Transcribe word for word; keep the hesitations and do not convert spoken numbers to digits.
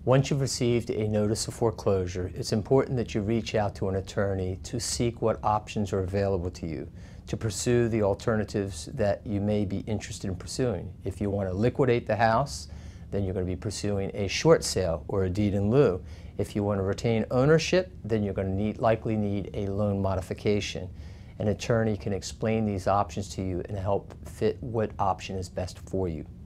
Once you've received a notice of foreclosure, it's important that you reach out to an attorney to seek what options are available to you, to pursue the alternatives that you may be interested in pursuing. If you want to liquidate the house, then you're going to be pursuing a short sale or a deed in lieu. If you want to retain ownership, then you're going to need, likely need a loan modification. An attorney can explain these options to you and help fit what option is best for you.